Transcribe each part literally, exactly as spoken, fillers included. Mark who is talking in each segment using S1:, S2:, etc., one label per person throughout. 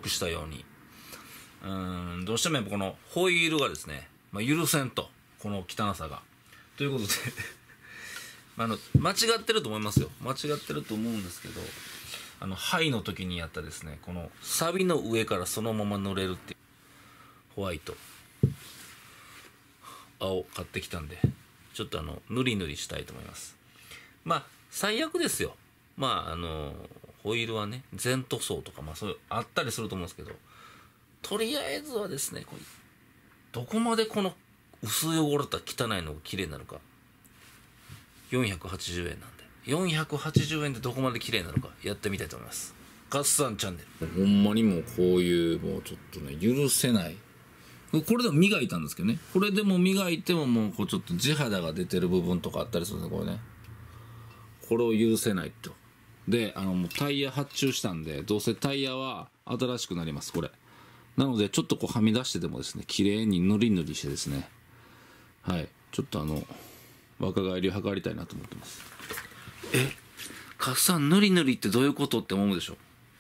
S1: 録したように、うーんどうしてもやっぱこのホイールがですね、まあ、許せんと、この汚さがということであの間違ってると思いますよ。間違ってると思うんですけど、あのハイの時にやったですね、このサビの上からそのまま乗れるっていうホワイト青買ってきたんで、ちょっとあの塗り塗りしたいと思います。まあ最悪ですよ。まああのホイールはね全塗装とかまあそういうあったりすると思うんですけど、とりあえずはですね、これどこまでこの薄汚れた汚いのが綺麗になるか、よんひゃくはちじゅうえんなんでよんひゃくはちじゅうえんでどこまで綺麗になるかやってみたいと思います。カッサンチャンネル、ほんまにもうこういうもうちょっとね許せない、これでも磨いたんですけどね、これでも磨いてももうこうちょっと地肌が出てる部分とかあったりするんですね、これね。これを許せないと。で、あのもうタイヤ発注したんで、どうせタイヤは新しくなります、これ。なのでちょっとこうはみ出してでもですね、綺麗に塗り塗りしてですね、はい、ちょっとあの若返りを図りたいなと思ってます。え、カッサン塗り塗りってどういうことって思うでしょ。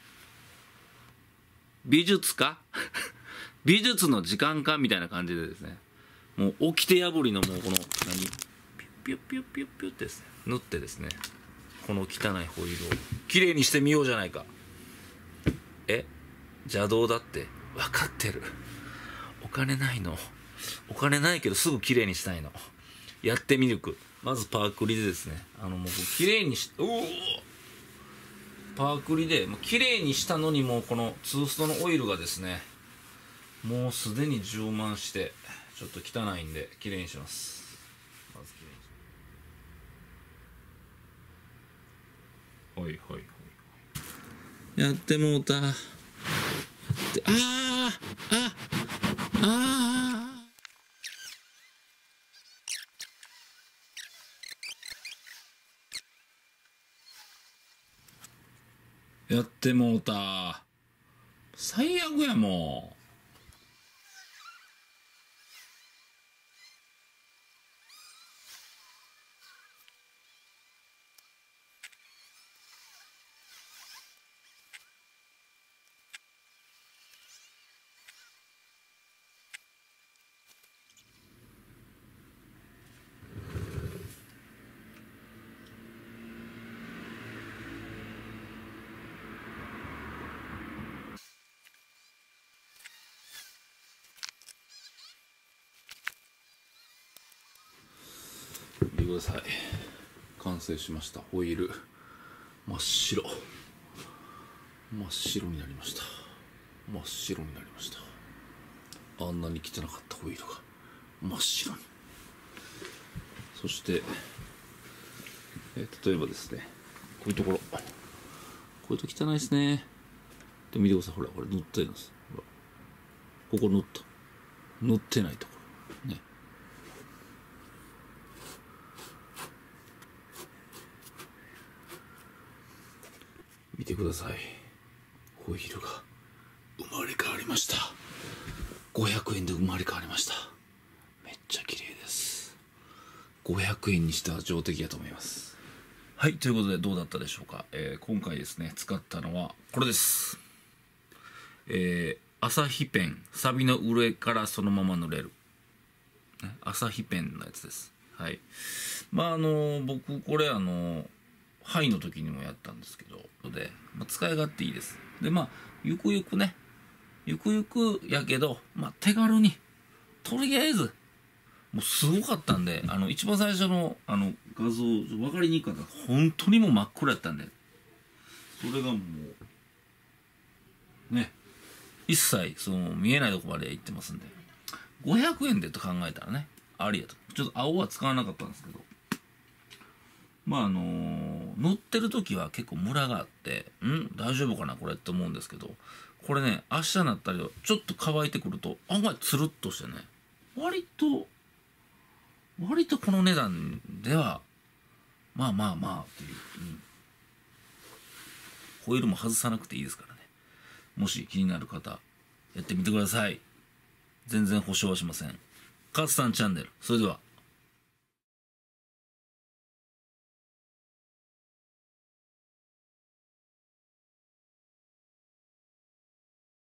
S1: 美術か美術の時間かみたいな感じでですね、もう掟破りのもうこの何ピュッピュッピュッピュッピュッってですね塗ってですね、この汚いホイールをきれいにしてみようじゃないか。え、邪道だって分かってる。お金ないの、お金ないけどすぐきれいにしたいの。やってみるく。まずパークリでですね、あのもうきれいにし、おおパークリでもうきれいにしたのに、もうこのツーストのオイルがですねもうすでに充満してちょっと汚いんできれいにします。まずきれいに、はいはいはい、やってもうた。やってあーああーやってもうた。最悪やもう。見てください、完成しました。ホイール真っ白、真っ白になりました。真っ白になりました。あんなに汚かったホイールが真っ白に。そしてえ例えばですね、こういうところ、こういうと汚いですね。で見てください、ほらこれ塗ってるんです。ほらここ塗った、塗ってないところね。見てください、ホイールが生まれ変わりました。ごひゃくえんで生まれ変わりました。めっちゃ綺麗です。ごひゃくえんにしては上出来やと思います。はい、ということでどうだったでしょうか。えー、今回ですね使ったのはこれです。えー、朝日ペン、サビの上からそのまま塗れる、ね、朝日ペンのやつです。はい、まああの僕これあのハイの時にもやったんですけど、で、まあ、使い勝手いいです。でまあゆくゆくね、ゆくゆくやけど、まあ、手軽にとりあえずもうすごかったんで、あの一番最初のあの画像分かりにくかった。本当にもう真っ暗やったんで、それがもうね一切その見えないとこまで行ってますんで、ごひゃくえんでと考えたらねありやと。ちょっと青は使わなかったんですけど、まああのー、塗ってる時は結構ムラがあって、ん大丈夫かなこれって思うんですけど、これね明日になったりちょっと乾いてくると案外つるっとしてね、割と割とこの値段ではまあまあまあっていう、うん、ホイールも外さなくていいですからね。もし気になる方やってみてください。全然保証はしません。カツさんチャンネル、それでは。